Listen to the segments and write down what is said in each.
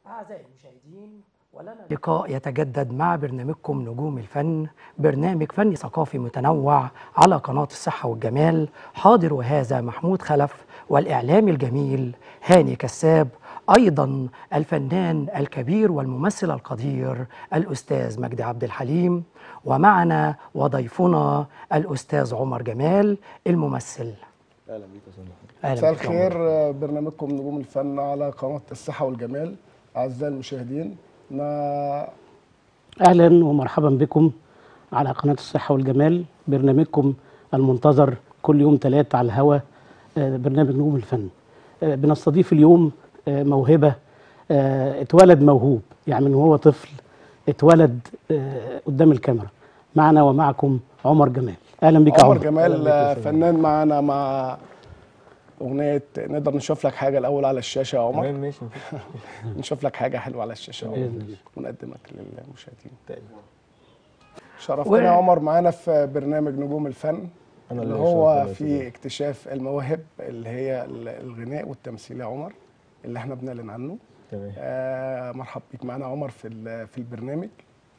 أعزائي المشاهدين، ولنا لقاء يتجدد مع برنامجكم نجوم الفن، برنامج فني ثقافي متنوع على قناة الصحة والجمال. حاضر وهذا محمود خلف، والإعلامي الجميل هاني كساب، أيضا الفنان الكبير والممثل القدير الأستاذ مجدي عبد الحليم، ومعنا وضيفنا الأستاذ عمر جمال الممثل. اهلا بيك يا استاذ أهلا مساء بك يا عمر. الخير. برنامجكم نجوم الفن على قناة الصحة والجمال. أعزائي المشاهدين، أهلا ومرحبا بكم على قناة الصحة والجمال، برنامجكم المنتظر كل يوم 3 على الهواء، برنامج نجوم الفن. بنستضيف اليوم موهبة، اتولد موهوب، يعني من هو طفل اتولد قدام الكاميرا. معنا ومعكم عمر جمال. أهلا بك يا عمر عمر. جمال فنان معنا مع أغنية نقدر نشوف لك حاجة الأول على الشاشة يا عمر. تمام ماشي مفيش نشوف لك حاجة حلوة على الشاشة يا عمر ونقدمك للمشاهدين. شرفتنا يا عمر معانا في برنامج نجوم الفن اللي هو في اكتشاف المواهب اللي هي الغناء والتمثيل يا عمر، اللي احنا بنعلن عنه. تمام. مرحب بيك معانا يا عمر في البرنامج.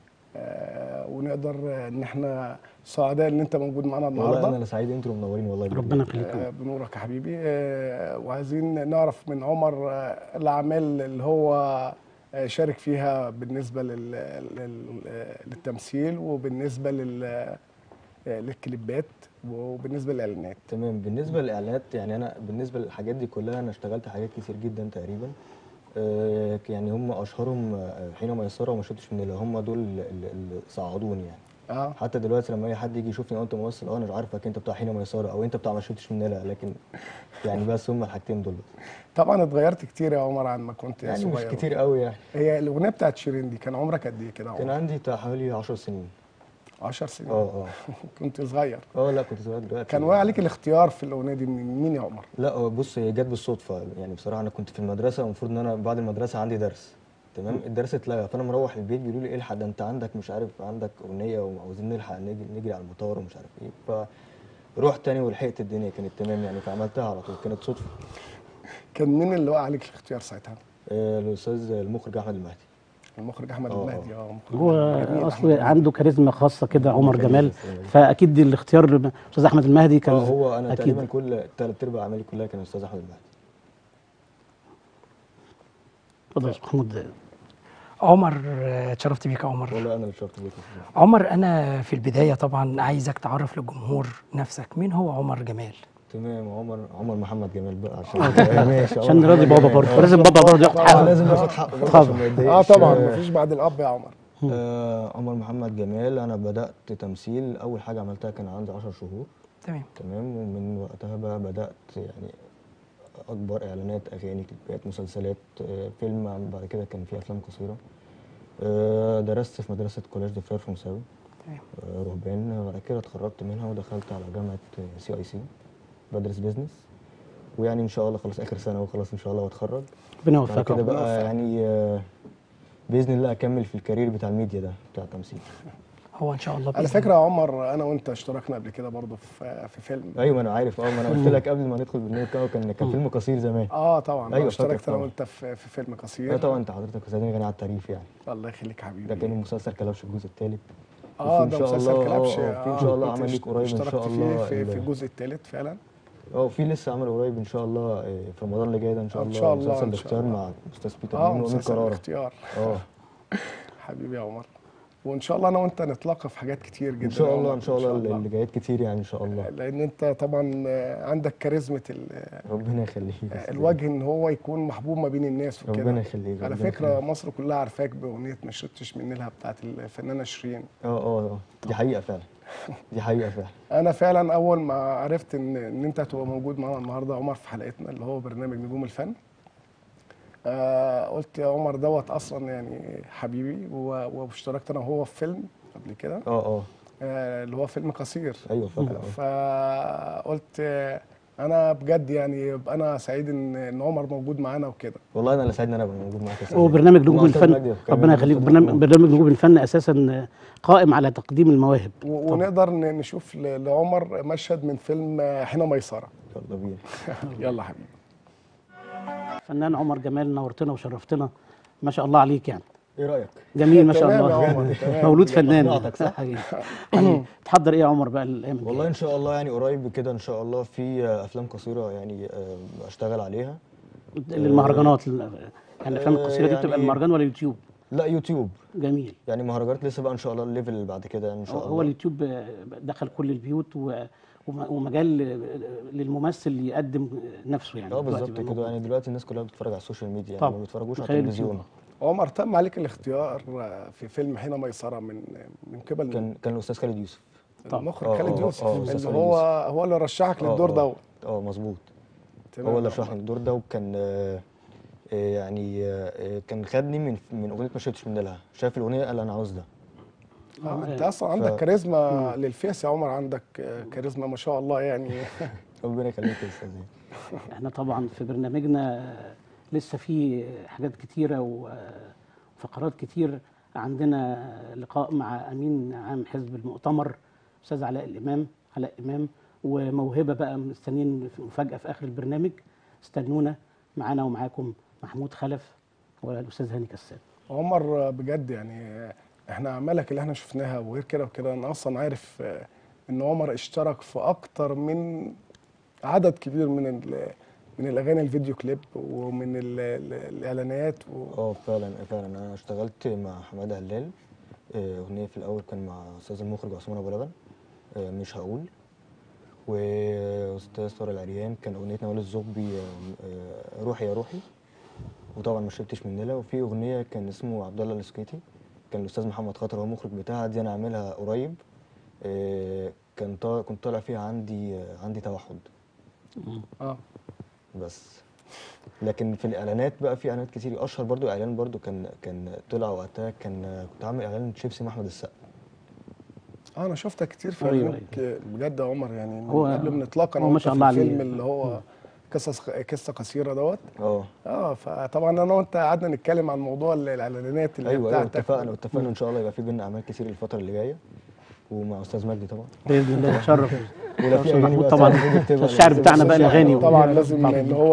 ونقدر ان احنا سعداء ان انت موجود معانا النهارده. والله انا سعيد، انتوا منورين والله. ربنا يخليك. بنورك يا حبيبي. وعايزين نعرف من عمر الاعمال اللي هو شارك فيها بالنسبه للتمثيل، وبالنسبه للكليبات، وبالنسبه للاعلانات. تمام. بالنسبه للاعلانات، يعني انا بالنسبه للحاجات دي كلها انا اشتغلت حاجات كتير جدا تقريبا. يعني هم اشهرهم حين ميسره وما شفتش من اللي هم دول اللي صعدوني يعني. حتى دلوقتي لما اي حد يجي يشوفني انت ممثل، انا مش عارفك انت بتاع حين ميسره او انت بتاع ما شفتش مننا، لكن يعني بس هم الحاجتين دول بس. طبعا اتغيرت كتير يا عمر عن ما كنت يعني صغير. مش كتير قوي يعني. هي الاغنيه بتاعت شيرين دي كان عمرك قد ايه كده يا عمر؟ كان عندي بتاع حوالي 10 سنين. 10 سنين؟ اه كنت صغير. لا كنت صغير. دلوقتي كان واقع عليك الاختيار في الاغنيه دي من مين يا عمر؟ لا بص، هي جت بالصدفه يعني. بصراحه انا كنت في المدرسه، المفروض ان انا بعد المدرسه عندي درس، تمام. الدرس اتلغى، فانا مروح البيت بيقولوا لي الحق ده انت عندك مش عارف عندك اغنيه وعاوزين نلحق نجري على المطار ومش عارف ايه. فروحت تاني ولحقت الدنيا كانت تمام يعني، فعملتها على طول، كانت صدفه. كان مين اللي وقع عليك الاختيار ساعتها؟ الاستاذ المخرج احمد المهدي. المخرج احمد المهدي. هو اصلا عنده كاريزما خاصه كده عمر جمال، فاكيد دي الاختيار الاستاذ احمد المهدي كان. هو انا أكيد. تقريبا كل 3/4 اعمالي كلها كان الاستاذ احمد المهدي. اتفضل يا محمود. عمر، اتشرفت بيك يا عمر. والله انا اللي اتشرفت بيك. عمر، أنا في البداية طبعا عايزك تعرف للجمهور نفسك، مين هو عمر جمال؟ تمام. عمر محمد جمال بقى عشان ماشي، عشان نراضي بابا برضه، لازم بابا برضه ياخد حقه. لازم ياخد حقه برضه عشان ما يتضايقش. طبعا مفيش بعد الاب يا عمر. عمر محمد جمال، انا بدات تمثيل، اول حاجه عملتها كان عندي 10 شهور. تمام. ومن وقتها بقى بدات يعني اكبر اعلانات، اغاني، كليبات، مسلسلات، فيلم. بعد كده كان في افلام قصيره. درست في مدرسه كولاج دي فرير فرنساوي. تمام. رهبان. بعد كده اتخرجت منها ودخلت على جامعه CIC بدرس بيزنس، ويعني ان شاء الله خلاص اخر سنه وخلاص ان شاء الله واتخرج. ربنا يوفقك. كده بقى يعني باذن الله اكمل في الكارير بتاع الميديا ده بتاع التمثيل. هو ان شاء الله على فكره يا عمر، انا وانت اشتركنا قبل كده برضه في فيلم. ايوه ما انا عارف. ما انا قلت لك قبل ما ندخل بالنور كان فيلم قصير زمان. طبعا. أيوة اشتركت انا وانت في فيلم قصير. طبعا انت حضرتك استاذ غني على التعريف يعني. الله يخليك حبيبي. ده كان مسلسل كلبش الجزء الثالث. ده مسلسل كلبش. في ان شاء الله عمل ليك قريب ان شاء الله في الجزء الثالث فعلا. في لسه عمل قريب ان شاء الله في رمضان اللي جاي ده ان شاء الله. ان شاء الله. مسلسل الاختيار مع استاذ بيتر مين وامين مسلسل قراره. الاختيار. حبيبي يا عمر، وان شاء الله انا وانت نتلاقى في حاجات كتير جدا ان شاء الله. ان شاء الله اللي جايات كتير يعني ان شاء الله، لان انت طبعا عندك كاريزمه ربنا يخليك الوجه ان هو يكون محبوب ما بين الناس وكده. ربنا يخليك. على فكره مصر كلها عارفاك باغنيه ما شربتش من نيلها بتاعت الفنانه شيرين. دي حقيقه فعلا. دي حقيقه فعلا. انا فعلا اول ما عرفت ان انت هتبقى موجود معانا النهارده عمر في حلقتنا اللي هو برنامج نجوم الفن، قلت يا عمر دوت اصلا يعني حبيبي، واشتركت انا وهو في فيلم قبل كده. اللي هو فيلم قصير. ايوه فاكر. فقلت انا بجد يعني يبقى انا سعيد ان عمر موجود معانا وكده. والله انا اللي سعيد ان انا ابقى موجود معاك. هو برنامج نجوم الفن، ربنا يخليك، برنامج نجوم الفن اساسا قائم على تقديم المواهب. ونقدر نشوف لعمر مشهد من فيلم حين ميسره. يلا بينا. يلا حبيبي. فنان عمر جمال، نورتنا وشرفتنا ما شاء الله عليك يعني. ايه رايك؟ جميل ما شاء تمام الله. يا عمر، تمام. مولود فنان. أقنعتك صح؟ حبيبي. تحضر ايه يا عمر بقى الايام الجايه؟ والله ان شاء الله يعني قريب كده ان شاء الله في افلام قصيره يعني اشتغل عليها. للمهرجانات يعني الافلام القصيره دي بتبقى يعني المهرجان ولا يوتيوب؟ لا يوتيوب. جميل. يعني مهرجانات لسه بقى ان شاء الله الليفل اللي بعد كده ان شاء الله. هو اليوتيوب دخل كل البيوت ومجال للممثل يقدم نفسه يعني. دلوقتي بالظبط بقى كده. موجود. يعني دلوقتي الناس كلها بتتفرج على السوشيال ميديا يعني طبعا. ما بيتفرجوش على خلال التلفزيون. اليوتيوب. عمر، تم عليك الاختيار في فيلم حين ميسرة من قبل كان الاستاذ خالد يوسف. المخرج خالد يوسف، أستاذ اللي خالد هو اللي رشحك للدور دوت. مظبوط. تمام هو اللي يا رشح عمر. لي الدور ده، وكان يعني كان خدني من اغنيه ما شربتش من نيلها، شاف الاغنيه قال انا عاوز ده. انت اصلا عندك كاريزما للفيس يا عمر، عندك كاريزما ما شاء الله يعني. ربنا يخليك يا استاذ. احنا طبعا في برنامجنا لسه في حاجات كتيره وفقرات كتير. عندنا لقاء مع امين عام حزب المؤتمر استاذ علاء امام، وموهبه بقى مستنيين مفاجاه في اخر البرنامج. استنونا معانا ومعاكم محمود خلف والاستاذ هاني كساب. عمر بجد يعني احنا اعمالك اللي احنا شفناها وغير كده وكده، انا اصلا عارف ان عمر اشترك في اكتر من عدد كبير من الاغاني الفيديو كليب ومن الاعلانات فعلا انا اشتغلت مع حماده هلال اغنيه في الاول كان مع استاذ المخرج عثمان ابو لبن مش هقول، واستاذ طارق العريان كان اغنيه نوال الزغبي روحي يا روحي، وطبعا ما شربتش من نيلها. وفي اغنيه كان اسمه عبد الله الاسكيتي كان الاستاذ محمد خاطر هو المخرج بتاعها، دي انا عاملها قريب. كنت طالع فيها عندي توحد. بس لكن في الاعلانات بقى في اعلانات كتير. اشهر برضو اعلان برضو كان طلع وقتها، كنت عامل اعلان شيبسي مع احمد السقا. انا شفتها كتير في أيوة. اعلانات بجد يا عمر، يعني من هو قبل ما نتلاقى انا ما وانت شاء في الله الفيلم عليه. اللي هو قصه قصيره دوت. اه فطبعا انا وانت قعدنا نتكلم عن موضوع الاعلانات اللي ايوه بتاعتك. اتفقنا ان شاء الله يبقى في بينا اعمال كتير الفتره اللي جايه، ومع استاذ مجدي طبعا باذن الله يتشرف. ولو في اغاني بقى طبعا يكتبها الشعر بتاعنا بقى الاغاني طبعا لازم ان هو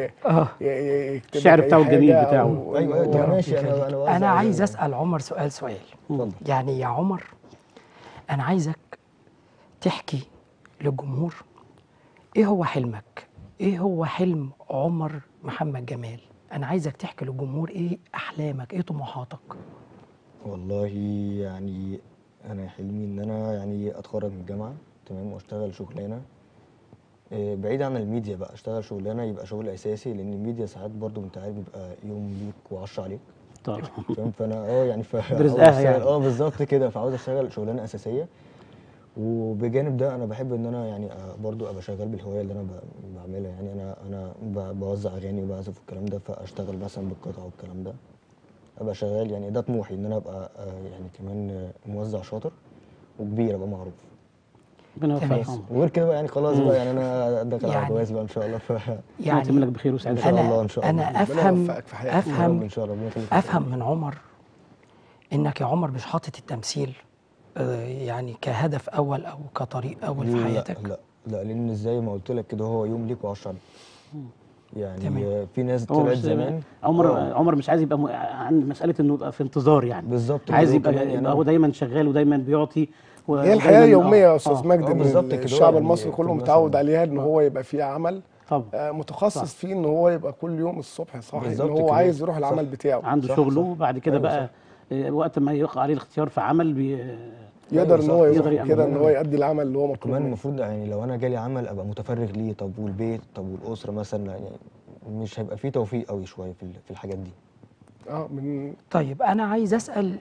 يكتب الشعر بتاعه الجميل بتاعه. ايوه طب ماشي. انا عايز اسال عمر سؤال. يعني يا عمر انا عايزك تحكي للجمهور ايه هو حلمك، ايه هو حلم عمر محمد جمال. انا عايزك تحكي للجمهور ايه احلامك، ايه طموحاتك. والله يعني انا حلمي ان انا يعني اتخرج من الجامعه تمام واشتغل شغلانه بعيد عن الميديا بقى، اشتغل شغلانه يبقى شغل اساسي، لان الميديا ساعات برضو انت عارف بيبقى يوم ليك و10 عليك طبعا. فاهم. فانا يعني برزقها يعني. بالظبط كده. فعاوز اشتغل شغلانه اساسيه، وبجانب ده انا بحب ان انا يعني برضو ابقى شغال بالهوايه اللي انا بعملها. يعني انا بوزع اغاني وبعزف والكلام ده، فاشتغل مثلا بالقطع والكلام ده، ابقى شغال. يعني ده طموحي ان انا ابقى يعني كمان موزع شاطر وكبير، ابقى معروف. ربنا يوفقك. وغير كده بقى يعني خلاص بقى يعني انا داخل على الجواز بقى ان شاء الله. يعني يتم لك بخير وسعاده ان شاء الله ان شاء الله. انا افهم ان شاء الله افهم من عمر انك يا عمر مش حاطط التمثيل يعني كهدف اول او كطريق اول في حياتك. لا لان زي ما قلت لك كده هو يوم ليك و10 يعني تمام. في ناس طلعت زمان. عمر مش عايز يبقى عن مساله انه يبقى في انتظار يعني. بالظبط. عايز يبقى هو دايما شغال ودايما بيعطي. هي الحياه اليوميه يا استاذ مجدي بالظبط كده. الشعب يعني المصري كله متعود عليها ان هو يبقى فيه عمل طبعا متخصص فيه، ان هو يبقى كل يوم الصبح صاحي ان هو عايز يروح العمل بتاعه، عنده شغله. وبعد كده بقى وقت ما يقع عليه الاختيار في عمل يقدر ان هو يروح كده ان هو يؤدي العمل اللي هو مطلوب. كمان المفروض يعني لو انا جالي عمل ابقى متفرغ ليه. طب والبيت، طب والاسره مثلا، يعني مش هيبقى فيه توفيق قوي شويه في الحاجات دي. طيب انا عايز اسال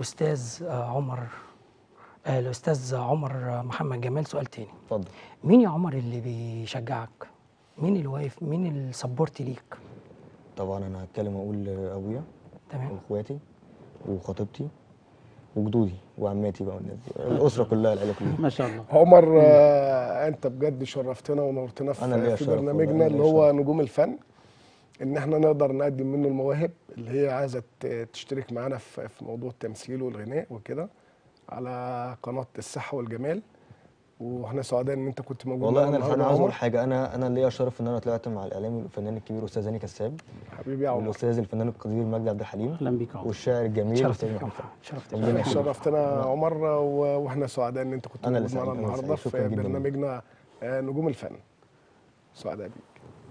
الاستاذ عمر محمد جمال سؤال تاني. اتفضل. مين يا عمر اللي بيشجعك؟ مين اللي واقف؟ مين السبورت ليك؟ طبعا انا هتكلم اقول ابويا تمام، واخواتي وخطيبتي وجدودي وعماتي بقى والناس دي، الاسره كلها، العيله كلها. ما شاء الله. عمر انت بجد شرفتنا ونورتنا في برنامجنا اللي هو نجوم الفن، ان احنا نقدر نقدم منه المواهب اللي هي عايزه تشترك معانا في موضوع التمثيل والغناء وكده على قناه الصحه والجمال. واحنا سعداء ان انت كنت موجود والله معانا انا النهارده يا عاوز عمر. اقول حاجه، انا ليا شرف ان انا طلعت مع الاعلامي والفنان الكبير استاذ هاني كساب، حبيبي يا عمر. والاستاذ الفنان القدير مجدي عبد الحليم، اهلا بيك يا عمر. والشاعر الجميل شرفت الاستاذ بيك يا محمود عمر، فهمي. شرفت ربنا بيك. شرفتنا يا عمر، واحنا سعداء ان انت كنت أنا اللي موجود معانا سعيد، أنا اللي النهارده سعيد. شكراً في جداً ليك. برنامجنا نجوم الفن. سعداء بيك.